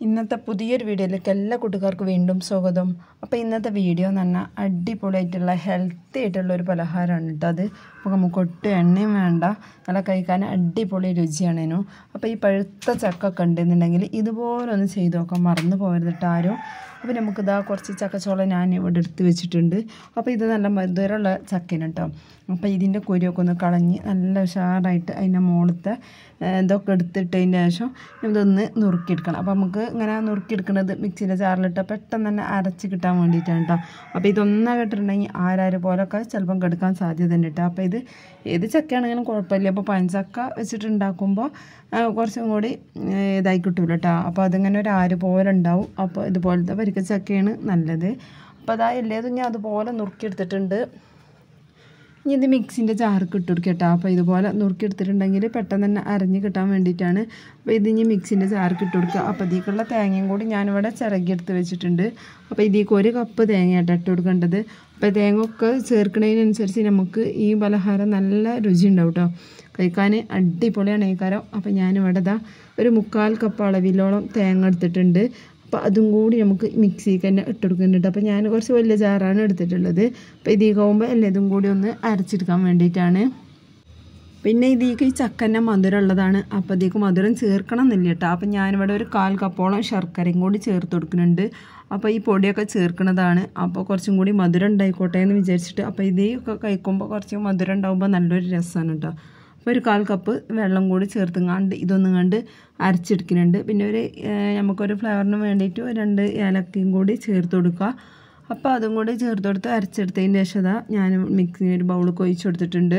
ഇന്നത്തെ പുതിയൊരു വീഡിയോയിലേക്ക് എല്ലാ കൂട്ടുകാർക്കും വീണ്ടും സ്വാഗതം. അപ്പോൾ ഇന്നത്തെ വീഡിയോ എന്ന് പറഞ്ഞാൽ അടിപൊളിയായിട്ടുള്ള ഹെൽത്തി ആയിട്ടുള്ള ഒരു പലഹാരമാണ് കേട്ടോ. അത് അപ്പോൾ നമുക്ക് ഒട്ടും എണ്ണയും വേണ്ട, നല്ല കഴിക്കാൻ അടിപൊളി രുചിയാണേനു. അപ്പോൾ ഈ പഴുത്ത ചക്കൊക്കെ ഉണ്ടെന്നുണ്ടെങ്കിൽ ഇതുപോലെ ഒന്ന് ചെയ്ത് നോക്കാം, മറന്നു പോകരുത് കേട്ടോ ആരും. അപ്പോൾ നമുക്കിതാ കുറച്ച് ചക്കച്ചോളം ഞാൻ ഇവിടെ എടുത്ത് വെച്ചിട്ടുണ്ട്. അപ്പോൾ ഇത് നല്ല മധുരമുള്ള ചക്കയാണ് കേട്ടോ. അപ്പോൾ ഇതിൻ്റെ കുരുവൊക്കെ ഒന്ന് കളഞ്ഞ് നല്ല ഉഷാറായിട്ട് അതിൻ്റെ മുകളിലത്തെ ഇതൊക്കെ എടുത്തിട്ടതിൻ്റെ ശേഷം ഇതൊന്ന് നുറുക്കിയെടുക്കണം. അപ്പോൾ നമുക്ക് ഇങ്ങനെ നുറുക്കിയെടുക്കുന്നത് മിക്സിയുടെ ജാറിലിട്ട് പെട്ടെന്ന് തന്നെ അരച്ച് കിട്ടാൻ വേണ്ടിയിട്ടാണ് കേട്ടോ. അപ്പോൾ ഇതൊന്നാകെ ഇട്ടിട്ടുണ്ടെങ്കിൽ ആരാര് പോലൊക്കെ ചിലപ്പം കെടുക്കാൻ സാധ്യത ഉണ്ട് കേട്ടോ. അപ്പോൾ ഇത് ഏത് ചക്കയാണെങ്കിലും കുഴപ്പമില്ല. അപ്പോൾ പഞ്ചക്ക വെച്ചിട്ടുണ്ടാക്കുമ്പോൾ കുറച്ചും കൂടി ഇതായി കിട്ടൂല കേട്ടോ. അപ്പോൾ അതിങ്ങനെ ഒരു ആര് പോലെ ഉണ്ടാവും. അപ്പോൾ ഇതുപോലത്തെ വരിക്ക ചക്കയാണ് നല്ലത്. അപ്പോൾ അതാ എല്ലാതും ഞാൻ അതുപോലെ നുറുക്കിയെടുത്തിട്ടുണ്ട്. ഇനി ഇത് മിക്സിൻ്റെ ജാർക്ക് ഇട്ട് കൊടുക്കുക കേട്ടോ. അപ്പോൾ ഇതുപോലെ നുറുക്കിയെടുത്തിട്ടുണ്ടെങ്കിൽ പെട്ടെന്ന് തന്നെ അരഞ്ഞ് കിട്ടാൻ വേണ്ടിയിട്ടാണ്. അപ്പോൾ ഇത് ഇനി മിക്സിൻ്റെ ജാർക്ക് ഇട്ട് കൊടുക്കുക. അപ്പോൾ ഇതിലേക്കുള്ള തേങ്ങയും കൂടി ഞാനിവിടെ ചിറകിയെടുത്ത് വെച്ചിട്ടുണ്ട്. അപ്പോൾ ഇതിലേക്ക് 1 കപ്പ് തേങ്ങയായിട്ട് ഇട്ട് കൊടുക്കേണ്ടത്. അപ്പോൾ തേങ്ങ ഒക്കെ ചേർക്കുന്നതിനനുസരിച്ച് നമുക്ക് ഈ പലഹാരം നല്ല രുചി ഉണ്ടാവും കേട്ടോ. കഴിക്കാൻ അടിപൊളിയാണ് ഈ കാരം. അപ്പോൾ ഞാനിവിടെ ഇതാ ഒരു 1/4 കപ്പ് അളവിലോളം തേങ്ങ എടുത്തിട്ടുണ്ട്. അപ്പോൾ അതും കൂടി നമുക്ക് മിക്സിക്ക് തന്നെ ഇട്ട് കൊടുക്കുന്നുണ്ട്. അപ്പോൾ ഞാൻ കുറച്ച് വലിയ ജാറാണ് എടുത്തിട്ടുള്ളത്. അപ്പോൾ ഇതിലാകുമ്പോൾ എല്ലാതും കൂടി ഒന്ന് അരച്ചെടുക്കാൻ വേണ്ടിയിട്ടാണ്. പിന്നെ ഇതിലേക്ക് ഈ ചക്കൻ്റെ മധുരം ഉള്ളതാണ്. അപ്പോൾ ഇതിലേക്ക് മധുരം ചേർക്കണം എന്നില്ല കേട്ടോ. അപ്പോൾ ഞാനിവിടെ ഒരു 1/4 കപ്പോളം ശർക്കരയും കൂടി ചേർത്ത് കൊടുക്കുന്നുണ്ട്. അപ്പോൾ ഈ പൊടിയൊക്കെ ചേർക്കുന്നതാണ്. അപ്പോൾ കുറച്ചും കൂടി മധുരം ഉണ്ടായിക്കോട്ടെ എന്ന് വിചാരിച്ചിട്ട്. അപ്പോൾ ഇതൊക്കെ കഴിക്കുമ്പോൾ കുറച്ച് മധുരം ഉണ്ടാകുമ്പോൾ നല്ലൊരു രസമാണ് കേട്ടോ. അപ്പോൾ ഒരു 1/4 കപ്പ് വെള്ളം കൂടി ചേർത്തുങ്ങാണ്ട് ഇതൊന്നും കണ്ട് അരച്ചെടുക്കുന്നുണ്ട്. പിന്നെ നമുക്കൊരു ഫ്ലേവറിന് വേണ്ടിയിട്ട് 2 ഏലക്കയും കൂടി ചേർത്ത് കൊടുക്കുക. അപ്പോൾ അതും കൂടി ചേർത്ത് കൊടുത്ത് അരച്ചെടുത്തതിൻ്റെ ശേഷം ഞാൻ മിക്സി ഒരു ബൗളൊക്കെ ഒഴിച്ച് കൊടുത്തിട്ടുണ്ട്.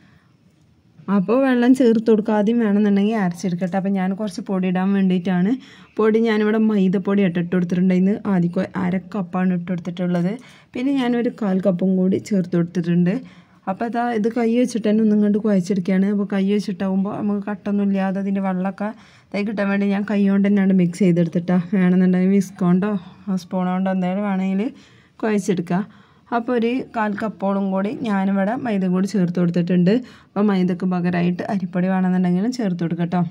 അപ്പോൾ വെള്ളം ചേർത്ത് കൊടുക്കുക. ആദ്യം വേണമെന്നുണ്ടെങ്കിൽ അരച്ചെടുക്കട്ടെ. അപ്പോൾ ഞാൻ കുറച്ച് പൊടി ഇടാൻ വേണ്ടിയിട്ടാണ്. പൊടി ഞാനിവിടെ മൈദപ്പൊടി ഇട്ട് കൊടുത്തിട്ടുണ്ടായിരുന്നു. ആദ്യം 1/2 കപ്പാണ് ഇട്ട് കൊടുത്തിട്ടുള്ളത്. പിന്നെ ഞാനൊരു 1/4 കപ്പും കൂടി ചേർത്ത് കൊടുത്തിട്ടുണ്ട്. അപ്പോൾ ഇത് കൈ വെച്ചിട്ട് തന്നെ ഒന്നും കണ്ട് കുഴച്ചെടുക്കുകയാണ്. അപ്പോൾ കൈ വെച്ചിട്ടാകുമ്പോൾ നമുക്ക് കട്ടൊന്നും ഇല്ലാതെ അതിൻ്റെ വെള്ളമൊക്കെ ഇതായി കിട്ടാൻ വേണ്ടി ഞാൻ കൈ കൊണ്ട് തന്നെയാണ് മിക്സ് ചെയ്തെടുത്തിട്ടാ. വേണമെന്നുണ്ടെങ്കിൽ വിസ്ക് കൊണ്ടോ സ്പൂൺ കൊണ്ടോ എന്തെങ്കിലും വേണമെങ്കിൽ കുഴച്ചെടുക്കുക. അപ്പോൾ ഒരു 1/4 കപ്പോളം കൂടി ഞാനിവിടെ മൈദ കൂടി ചേർത്ത് കൊടുത്തിട്ടുണ്ട്. അപ്പോൾ മൈദക്ക് പകരമായിട്ട് അരിപ്പൊടി വേണമെന്നുണ്ടെങ്കിലും ചേർത്ത് കൊടുക്കുക കേട്ടോ.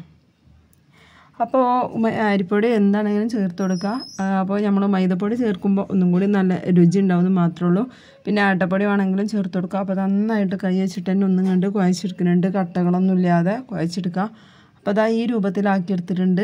അപ്പോൾ അരിപ്പൊടി എന്താണെങ്കിലും ചേർത്ത് കൊടുക്കുക. അപ്പോൾ നമ്മൾ മൈദപ്പൊടി ചേർക്കുമ്പോൾ ഒന്നും കൂടി നല്ല രുചി ഉണ്ടാവുമെന്ന് മാത്രമേ ഉള്ളൂ. പിന്നെ ആട്ടപ്പൊടി വേണമെങ്കിലും ചേർത്ത് കൊടുക്കുക. അപ്പോൾ നന്നായിട്ട് കൈ വെച്ചിട്ട് തന്നെ ഒന്നും കണ്ട് കുഴച്ചെടുക്കുന്നുണ്ട്, കട്ടകളൊന്നും ഇല്ലാതെ കുഴച്ചെടുക്കുക. അപ്പോൾ അതാ ഈ രൂപത്തിലാക്കിയെടുത്തിട്ടുണ്ട്.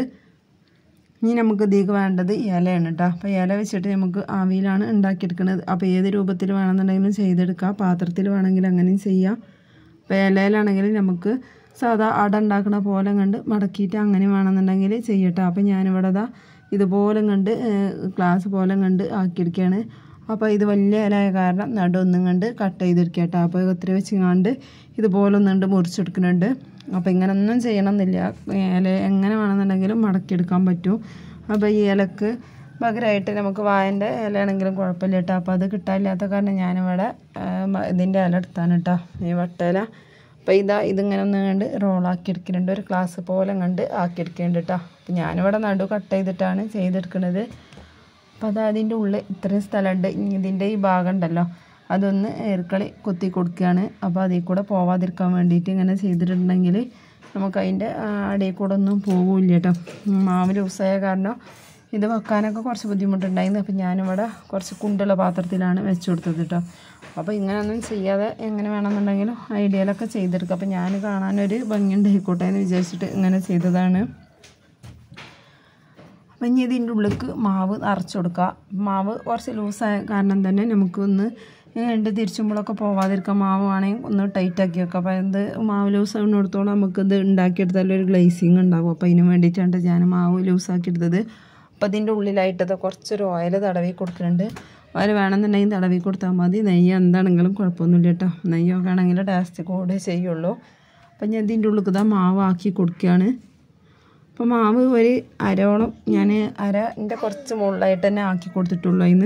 ഇനി നമുക്ക് ഇതിലേക്ക് വേണ്ടത് ഇലയാണ് കേട്ടോ. അപ്പോൾ ഇല വെച്ചിട്ട് നമുക്ക് ആവിയിലാണ് ഉണ്ടാക്കിയെടുക്കുന്നത്. അപ്പോൾ ഏത് രൂപത്തിൽ വേണമെന്നുണ്ടെങ്കിലും ചെയ്തെടുക്കുക. പാത്രത്തിൽ വേണമെങ്കിൽ അങ്ങനെയും ചെയ്യാം. അപ്പോൾ ഇലയിലാണെങ്കിൽ നമുക്ക് സാധാ അട ഉണ്ടാക്കുന്ന പോലെ കണ്ട് മടക്കിയിട്ട് അങ്ങനെ വേണമെന്നുണ്ടെങ്കിൽ ചെയ്യട്ടെ. അപ്പോൾ ഞാനിവിടെ ഇതുപോലെ കണ്ട് ഗ്ലാസ് പോലെ കണ്ട് ആക്കിയെടുക്കുകയാണ്. അപ്പോൾ ഇത് വലിയ ഇലയായ കാരണം നടുവൊന്നും കണ്ട് കട്ട് ചെയ്തെടുക്കുക കേട്ടോ. അപ്പോൾ ഇത്ര വെച്ചിങ്ങാണ്ട് ഇതുപോലെ ഒന്നുകൊണ്ട് മുറിച്ചെടുക്കുന്നുണ്ട്. അപ്പോൾ ഇങ്ങനൊന്നും ചെയ്യണമെന്നില്ല. ഇല എങ്ങനെ വേണമെന്നുണ്ടെങ്കിലും മടക്കിയെടുക്കാൻ പറ്റും. അപ്പോൾ ഈ ഇലക്ക് പകരമായിട്ട് നമുക്ക് വാഴൻ്റെ ഇലയാണെങ്കിലും കുഴപ്പമില്ല കേട്ടോ. അപ്പോൾ അത് കിട്ടാനില്ലാത്ത കാരണം ഞാനിവിടെ ഇതിൻ്റെ ഇല എടുത്താണ് കേട്ടോ, ഈ വട്ടയില. അപ്പോൾ ഇതിങ്ങനെ ഒന്ന് കണ്ട് റോളാക്കി എടുക്കുന്നുണ്ട്. ഒരു ഗ്ലാസ് പോലെ കണ്ട് ആക്കിയെടുക്കുന്നുണ്ട് കേട്ടോ. അപ്പോൾ ഞാനിവിടെ നടു കട്ട് ചെയ്തിട്ടാണ് ചെയ്തെടുക്കുന്നത്. അപ്പോൾ അതിൻ്റെ ഉള്ളിൽ ഇത്രയും സ്ഥലമുണ്ട്. ഇതിൻ്റെ ഈ ഭാഗം ഉണ്ടല്ലോ, അതൊന്ന് ഏർക്കളി കൊത്തി കൊടുക്കുകയാണ്. അപ്പോൾ അതിൽ കൂടെ പോവാതിരിക്കാൻ വേണ്ടിയിട്ട് ഇങ്ങനെ ചെയ്തിട്ടുണ്ടെങ്കിൽ നമുക്ക് അതിൻ്റെ അടിയിൽ കൂടെ ഒന്നും പോകില്ല കേട്ടോ. മാവ് ലൂസായ കാരണം ഇത് വെക്കാനൊക്കെ കുറച്ച് ബുദ്ധിമുട്ടുണ്ടായിരുന്നു. അപ്പോൾ ഞാനിവിടെ കുറച്ച് കുണ്ടുള്ള പാത്രത്തിലാണ് വെച്ച് കൊടുത്തത് കേട്ടോ. അപ്പോൾ ഇങ്ങനെയൊന്നും ചെയ്യാതെ എങ്ങനെ വേണമെന്നുണ്ടെങ്കിലും ഐഡിയയിലൊക്കെ ചെയ്തെടുക്കുക. അപ്പോൾ ഞാൻ കാണാനൊരു ഭംഗി ഉണ്ടായിക്കോട്ടെ എന്ന് വിചാരിച്ചിട്ട് ഇങ്ങനെ ചെയ്തതാണ്. അപ്പം ഇനി ഇതിൻ്റെ ഉള്ളിലേക്ക് മാവ് നിറച്ച് കൊടുക്കുക. മാവ് കുറച്ച് ലൂസായ കാരണം തന്നെ നമുക്കൊന്ന് തിരിച്ചുമ്പോഴൊക്കെ പോവാതിരിക്കുക. മാവ് വേണമെങ്കിൽ ഒന്ന് ടൈറ്റാക്കി വെക്കുക. അപ്പോൾ ഇത് മാവ് ലൂസാകുന്നിടത്തോളം നമുക്കിത് ഉണ്ടാക്കിയെടുത്താൽ ഒരു ഗ്ലേസിങ് ഉണ്ടാകും. അപ്പോൾ അതിന് വേണ്ടിയിട്ടാണ് ഞാൻ മാവ് ലൂസാക്കിയെടുത്തത്. അപ്പോൾ അതിൻ്റെ ഉള്ളിലായിട്ടത് കുറച്ചൊരു ഓയിൽ തടവി കൊടുക്കുന്നുണ്ട്. ഓയിൽ വേണമെന്നുണ്ടെങ്കിൽ തടവി കൊടുത്താൽ മതി. നെയ്യ് എന്താണെങ്കിലും കുഴപ്പമൊന്നുമില്ല കേട്ടോ. നെയ്യൊക്കെ ആണെങ്കിൽ ടേസ്റ്റ് കൂടെ ചെയ്യുള്ളൂ. അപ്പം ഞാൻ ഇതിൻ്റെ ഉള്ളിൽ മാവ് ആക്കി കൊടുക്കുകയാണ്. അപ്പോൾ മാവ് ഒരു അരയോളം ഞാൻ അരൻ്റെ കുറച്ച് മുകളിലായിട്ട് തന്നെ ആക്കി കൊടുത്തിട്ടുള്ളൂ അതിന്.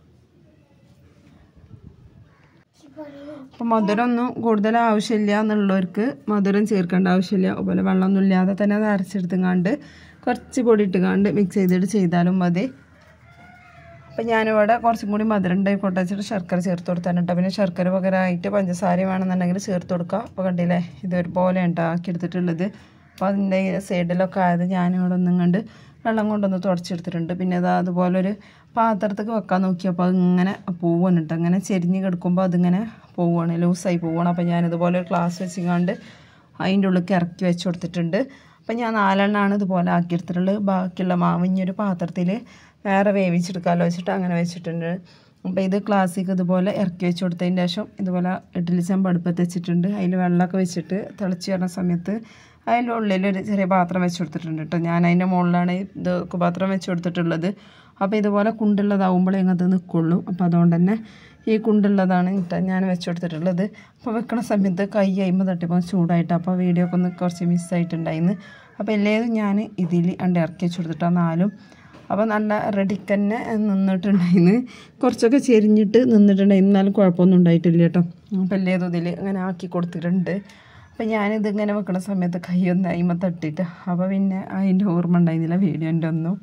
അപ്പോൾ മധുരമൊന്നും കൂടുതൽ ആവശ്യമില്ല എന്നുള്ളവർക്ക് മധുരം ചേർക്കേണ്ട ആവശ്യമില്ല. അതുപോലെ വെള്ളമൊന്നും ഇല്ലാതെ തന്നെ അത് അരച്ചെടുത്തുങ്ങാണ്ട് കുറച്ച് പൊടി ഇട്ടുകൊണ്ട് മിക്സ് ചെയ്തിട്ട് ചെയ്താലും മതി. അപ്പോൾ ഞാനിവിടെ കുറച്ചും കൂടി മധുരം ഉണ്ടായിക്കോട്ടെ വെച്ചിട്ട് ശർക്കര ചേർത്ത് കൊടുത്താണ് കേട്ടോ. പിന്നെ ശർക്കര പകരമായിട്ട് പഞ്ചസാര വേണമെന്നുണ്ടെങ്കിൽ ചേർത്ത് കൊടുക്കുക. അപ്പോൾ കണ്ടില്ലേ, ഇതൊരുപോലെ ആക്കിയെടുത്തിട്ടുള്ളത്. അപ്പോൾ അതിൻ്റെ സൈഡിലൊക്കെ ആയത് ഞാനിവിടെ ഒന്നും കണ്ട് വെള്ളം കൊണ്ടൊന്ന് തുടച്ചെടുത്തിട്ടുണ്ട്. പിന്നെ അത് അതുപോലൊരു പാത്രത്തേക്ക് വെക്കാൻ നോക്കിയപ്പോൾ അതിങ്ങനെ പോവാണ് കേട്ടോ. അങ്ങനെ ചെരിഞ്ഞ് കിടക്കുമ്പോൾ അതിങ്ങനെ പോവുകയാണ്, ലൂസായി പോവുകയാണ്. അപ്പോൾ ഞാനിതുപോലെ ഒരു ഗ്ലാസ് വെച്ചിങ്ങാണ്ട് അതിൻ്റെ ഉള്ളിലേക്ക് ഇറക്കി വെച്ച് കൊടുത്തിട്ടുണ്ട്. അപ്പം ഞാൻ 4 എണ്ണമാണ് ഇതുപോലെ ആക്കിയെടുത്തിട്ടുള്ളത്. ബാക്കിയുള്ള മാവ് ഇനിയൊരു പാത്രത്തിൽ വേറെ വേവിച്ചെടുക്കാമല്ലോ വെച്ചിട്ട് അങ്ങനെ വെച്ചിട്ടുണ്ട്. അപ്പോൾ ഇത് ക്ലാസ്സിക്ക് ഇതുപോലെ ഇറക്കി വെച്ച് കൊടുത്തതിന് ശേഷം ഇതുപോലെ ഇഡ്ഡലി ചെമ്പ് അടുപ്പത്ത് വെച്ചിട്ടുണ്ട്. അതിൽ വെള്ളമൊക്കെ വെച്ചിട്ട് തിളച്ച് വരുന്ന സമയത്ത് അതിൻ്റെ ഉള്ളിലൊരു ചെറിയ പാത്രം വെച്ച് കൊടുത്തിട്ടുണ്ട് കേട്ടോ. ഞാൻ അതിൻ്റെ മുകളിലാണ് ഇത് പാത്രം വെച്ച് കൊടുത്തിട്ടുള്ളത്. അപ്പോൾ ഇതുപോലെ കുണ്ടുള്ളതാവുമ്പോഴേ ഇങ്ങനത്തെ നിൽക്കുള്ളൂ. അപ്പോൾ അതുകൊണ്ട് തന്നെ ഈ കുണ്ടുള്ളതാണ് ഞാൻ വെച്ച് കൊടുത്തിട്ടുള്ളത്. അപ്പോൾ വെക്കണ സമയത്ത് കൈ അയിമ്പ് തട്ടിപ്പോൾ ചൂടായിട്ട് അപ്പോൾ വീഡിയോ ഒക്കെ ഒന്ന് കുറച്ച് മിസ്സായിട്ടുണ്ടായിരുന്നു. അപ്പോൾ എല്ലാതും ഞാൻ ഇതിൽ ഇറക്കി വെച്ച് കൊടുത്തിട്ടാണ് 4. അപ്പോൾ നല്ല റെഡിക്ക് തന്നെ നിന്നിട്ടുണ്ടായിരുന്നു. കുറച്ചൊക്കെ ചെരിഞ്ഞിട്ട് നിന്നിട്ടുണ്ടായിരുന്നു, എന്നാലും കുഴപ്പമൊന്നും ഉണ്ടായിട്ടില്ല കേട്ടോ. അപ്പോൾ എല്ലാതും ഇതിൽ അങ്ങനെ ആക്കി കൊടുത്തിട്ടുണ്ട്. അപ്പോൾ ഞാനിതിങ്ങനെ വെക്കണ സമയത്ത് കൈയൊന്ന് അയിമ തട്ടിയിട്ട് അപ്പോൾ പിന്നെ അതിൻ്റെ ഓർമ്മ ഉണ്ടായിരുന്നില്ല വീഡിയോൻ്റെ ഒന്നും.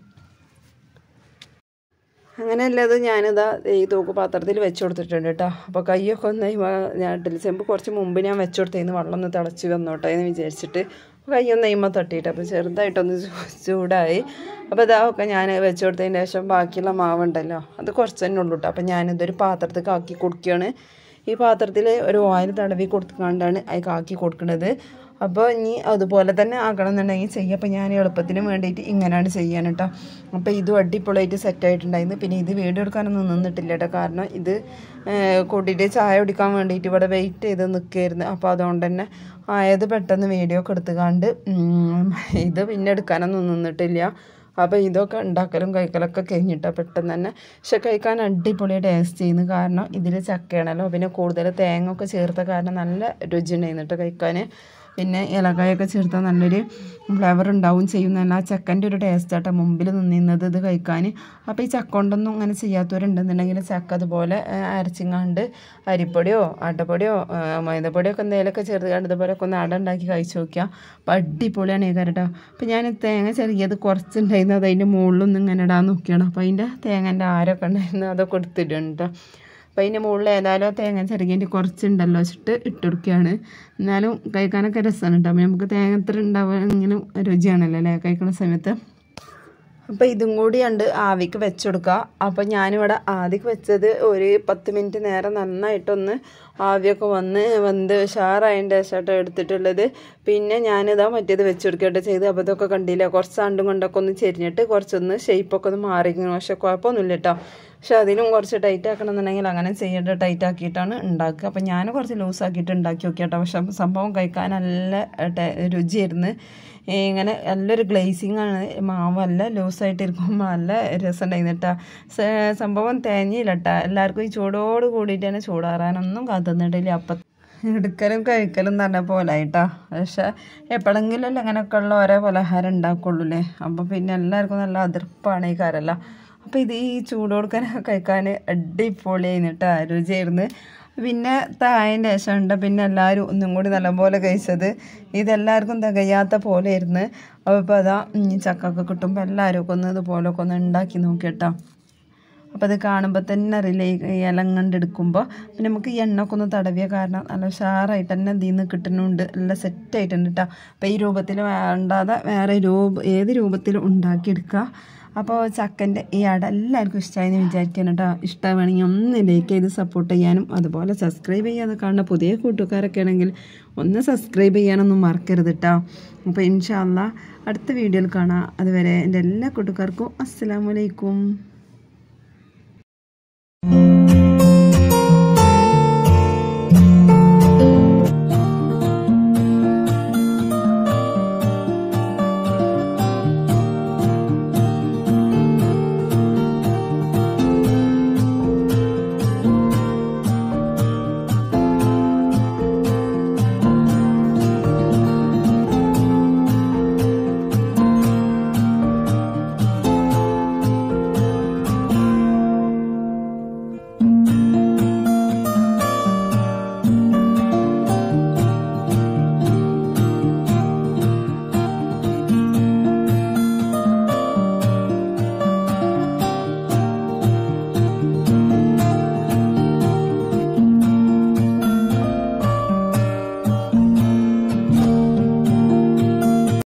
അങ്ങനെ അല്ലാതെ ഞാനിതാ ഈ തൂക്ക് പാത്രത്തിൽ വെച്ച് കൊടുത്തിട്ടുണ്ട് കേട്ടോ. അപ്പോൾ കൈയൊക്കെ ഒന്ന് ഞാൻ ഇഡ്ഡലി ചെമ്പ് കുറച്ച് മുമ്പ് ഞാൻ വെച്ച് കൊടുത്തതിന് വെള്ളം ഒന്ന് തിളച്ച് വന്നോട്ടെ എന്ന് വിചാരിച്ചിട്ട് കൈയൊന്ന് അയിമ തട്ടിയിട്ട് അപ്പോൾ ചെറുതായിട്ടൊന്ന് ചൂടായി. അപ്പോൾ ഇതൊക്കെ ഞാൻ വെച്ച് കൊടുത്തതിന് ശേഷം ബാക്കിയുള്ള മാവുണ്ടല്ലോ അത് കുറച്ച് തന്നെ ഉള്ളൂ കേട്ടോ. അപ്പോൾ ഞാനിതൊരു പാത്രത്തേക്ക് ആക്കി കൊടുക്കുകയാണ്. ഈ പാത്രത്തിൽ ഒരു ഓയിൽ തടവി കൊടുക്കാണ്ടാണ് അതിൽ ആക്കി കൊടുക്കുന്നത്. അപ്പോൾ ഇനി അതുപോലെ തന്നെ ആക്കണം എന്നുണ്ടെങ്കിൽ ചെയ്യുക. അപ്പോൾ ഞാൻ എളുപ്പത്തിന് വേണ്ടിയിട്ട് ഇങ്ങനെയാണ് ചെയ്യാൻ കേട്ടോ. അപ്പോൾ ഇതും അടിപൊളിയായിട്ട് സെറ്റായിട്ടുണ്ടായിരുന്നു. പിന്നെ ഇത് വീഡിയോ എടുക്കാനൊന്നും നിന്നിട്ടില്ല കേട്ടോ. കാരണം ഇത് കൂട്ടിയിട്ട് ചായ കുടിക്കാൻ വേണ്ടിയിട്ട് ഇവിടെ വെയിറ്റ് ചെയ്ത് നിൽക്കുകയായിരുന്നു. അപ്പോൾ അതുകൊണ്ട് തന്നെ ആയത് പെട്ടെന്ന് വീഡിയോ ഒക്കെ എടുത്തുകൊണ്ട് ഇത് പിന്നെ എടുക്കാനൊന്നും നിന്നിട്ടില്ല. അപ്പോൾ ഇതൊക്കെ ഉണ്ടാക്കലും കഴിക്കലൊക്കെ കഴിഞ്ഞിട്ടാണ് പെട്ടെന്ന് തന്നെ. പക്ഷെ കഴിക്കാൻ അടിപൊളി ടേസ്റ്റ് ചെയ്യുന്നു. കാരണം ഇതിൽ ചക്കയാണല്ലോ, പിന്നെ കൂടുതൽ തേങ്ങ ഒക്കെ ചേർത്ത കാരണം നല്ല രുചി ഉണ്ടായിരുന്നു കേട്ടോ കഴിക്കാൻ. പിന്നെ ഇലക്കായൊക്കെ ചേർത്താൽ നല്ലൊരു ഫ്ലേവർ ഉണ്ടാവും ചെയ്യും. നല്ല ആ ചക്കൻ്റെ ഒരു ടേസ്റ്റാട്ടോ മുമ്പിൽ നിന്നിരുന്നത് ഇത് കഴിക്കാൻ. അപ്പോൾ ഈ ചക്ക കൊണ്ടൊന്നും അങ്ങനെ ചെയ്യാത്തവരുണ്ടെന്നുണ്ടെങ്കിൽ ചക്ക അതുപോലെ അരച്ചിങ്ങാണ്ട് അരിപ്പൊടിയോ ആട്ടപ്പൊടിയോ മൈദപ്പൊടിയോ ഒക്കെ എന്തെങ്കിലുമൊക്കെ ചേർത്ത് ഇതുപോലെയൊക്കെ ഒന്ന് അട ഉണ്ടാക്കി കഴിച്ച് നോക്കിയാൽ അപ്പോൾ അടിപൊളിയാണ് ഈ കേട്ടോ. അപ്പോൾ ഞാൻ തേങ്ങ ചെറിയത് കുറച്ചുണ്ടായിരുന്നു, അത് അതിൻ്റെ മുകളിലൊന്നും ഇങ്ങനെ ഇടാൻ നോക്കിയാണ്. അപ്പോൾ അതിൻ്റെ തേങ്ങൻ്റെ ആരൊക്കെ ഉണ്ടായിരുന്നു അതൊക്കെ എടുത്തിട്ടുണ്ട് കേട്ടോ. അപ്പോൾ അതിൻ്റെ മുകളിൽ ഏതായാലും തേങ്ങ ചെറുകിൻ്റെ കുറച്ചുണ്ടല്ലോ വെച്ചിട്ട് ഇട്ട് കൊടുക്കുകയാണ്. എന്നാലും കഴിക്കാനൊക്കെ രസമാണ് കേട്ടോ. അപ്പോൾ നമുക്ക് തേങ്ങ ഇത്ര ഉണ്ടാവുമെങ്കിലും രുചിയാണല്ലോ അല്ലേ കഴിക്കുന്ന സമയത്ത്. അപ്പോൾ ഇതും കൂടി ഉണ്ട് ആവിക്ക് വെച്ച് കൊടുക്കുക. അപ്പോൾ ഞാനിവിടെ ആദ്യം വെച്ചത് ഒരു 10 മിനിറ്റ് നേരം നന്നായിട്ടൊന്ന് ആവിയൊക്കെ വെന്ത് ഉഷാറായതിൻ്റെ ശേഷം എടുത്തിട്ടുള്ളത്. പിന്നെ ഞാനിതാ മറ്റേത് വെച്ച് കൊടുക്കുകയായിട്ട് ചെയ്ത്. അപ്പോൾ ഇതൊക്കെ കണ്ടില്ല, കുറച്ച് ആണ്ടും കൊണ്ടൊക്കെ ഒന്ന് ചെരിഞ്ഞിട്ട് കുറച്ചൊന്ന് ഷേപ്പൊക്കെ ഒന്ന് മാറിക്കുന്നു. പക്ഷെ കുഴപ്പമൊന്നുമില്ല കേട്ടോ. പക്ഷെ അതിലും കുറച്ച് ടൈറ്റ് ആക്കണം എന്നുണ്ടെങ്കിൽ അങ്ങനെ ചെയ്യേണ്ട ടൈറ്റ് ആക്കിയിട്ടാണ് ഉണ്ടാക്കുക. അപ്പോൾ ഞാൻ കുറച്ച് ലൂസാക്കിയിട്ട് ഉണ്ടാക്കി നോക്കിയാട്ടോ. പക്ഷെ സംഭവം കഴിക്കാൻ നല്ല രുചിയായിരുന്നു. ഇങ്ങനെ നല്ലൊരു ഗ്ലേസിങ് ആണ്, മാവല്ല ലൂസായിട്ടിരിക്കുമ്പോൾ നല്ല രസം ഉണ്ടായിരുന്നു കേട്ടോ. സംഭവം തേഞ്ഞില്ല കേട്ടോ. എല്ലാവർക്കും ഈ ചൂടോട് കൂടിയിട്ട് തന്നെ ചൂടാറാനൊന്നും കാത്തുന്നിട്ടില്ല. അപ്പം എടുക്കലും കഴിക്കലും തന്നെ പോലെ കേട്ടോ. പക്ഷെ എപ്പോഴെങ്കിലും അങ്ങനെയൊക്കെ ഉള്ള ഓരോ പലഹാരം ഉണ്ടാക്കുള്ളൂ അല്ലേ. അപ്പം പിന്നെ എല്ലാവർക്കും നല്ല അതിർപ്പാണ് ഈ കാരല്ല. അപ്പോൾ ഇത് ഈ ചൂടോടുക്കാൻ കഴിക്കാൻ അടിപൊളിയായിരുന്നു കേട്ടോ, രുചിയായിരുന്നു. പിന്നെ തായതിൻ്റെ ശേഷം ഉണ്ട് പിന്നെ എല്ലാവരും ഒന്നും കൂടി നല്ലപോലെ കഴിച്ചത്. ഇതെല്ലാവർക്കും തികയാത്ത പോലെ ആയിരുന്നു. അപ്പോൾ അതാ ചക്കൊക്കെ കിട്ടുമ്പോൾ എല്ലാവരും ഒക്കെ ഒന്ന് ഇതുപോലൊക്കെ ഒന്ന് ഉണ്ടാക്കി നോക്കി കേട്ടോ. അപ്പോൾ അത് കാണുമ്പോൾ തന്നെ അറിയില്ല ഈ ഇലം കണ്ടെടുക്കുമ്പോൾ. പിന്നെ നമുക്ക് ഈ എണ്ണ ഒക്കെ ഒന്ന് തടവിയ കാരണം നല്ല ഉഷാറായിട്ട് തന്നെ ഇതിൽ നിന്ന് കിട്ടുന്നുണ്ട്, നല്ല സെറ്റായിട്ടുണ്ട് കേട്ടോ. അപ്പോൾ ഈ രൂപത്തിൽ വേണ്ടാതെ വേറെ ഏത് രൂപത്തിലും ഉണ്ടാക്കിയെടുക്കുക. അപ്പോൾ ചക്കൻ്റെ ഈ അട എല്ലാവർക്കും ഇഷ്ടമായെന്ന് വിചാരിക്കണം കേട്ടോ. ഇഷ്ടമാണെങ്കിൽ ഒന്ന് ലൈക്ക് ചെയ്ത് സപ്പോർട്ട് ചെയ്യാനും അതുപോലെ സബ്സ്ക്രൈബ് ചെയ്യാതെ കാണുന്ന പുതിയ കൂട്ടുകാരൊക്കെ ആണെങ്കിൽ ഒന്ന് സബ്സ്ക്രൈബ് ചെയ്യാനൊന്നും മറക്കരുത് കേട്ടോ. അപ്പോൾ ഇൻഷാ അല്ലാഹ് അടുത്ത വീഡിയോയിൽ കാണാം. അതുവരെ എൻ്റെ എല്ലാ കൂട്ടുകാർക്കും അസ്സലാമു അലൈക്കും.